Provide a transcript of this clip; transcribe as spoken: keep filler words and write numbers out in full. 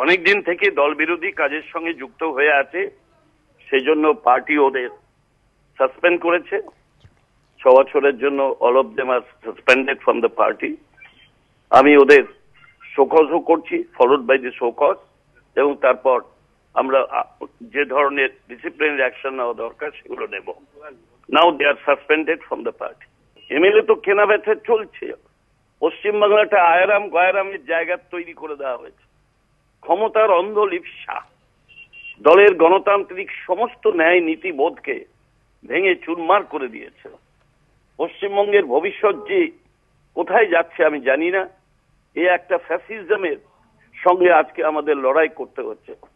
অনেকদিন থেকে দল বিরোধী কাজের সঙ্গে যুক্ত হয়ে আছে, সেজন্য পার্টি ওদের সাসপেন্ড করেছে ছ বছরের জন্য। All of them are suspended from the party. আমি ওদের শোকজও করছি, ফলোড বাই দি শোকজ, এবং তারপর আমরা যে ধরনের ডিসিপ্লিনারি অ্যাকশন নেওয়া দরকার সেগুলো নেব। Now they are suspended from the party. MLA তো কেনা বেচা চলছে। পশ্চিমবাংলাটা আয়ারাম গয়ারামের জায়গা তৈরি করে দেওয়া হয়েছে। ক্ষমতার অন্ধ লিপ্সা দলের গণতান্ত্রিক সমস্ত ন্যায় নীতিবোধকে ভেঙে চুরমার করে দিয়েছে। পশ্চিমবঙ্গের ভবিষ্যৎ যে কোথায় যাচ্ছে আমি জানি না। এ একটা ফ্যাসিজমের সঙ্গে আজকে আমাদের লড়াই করতে হচ্ছে।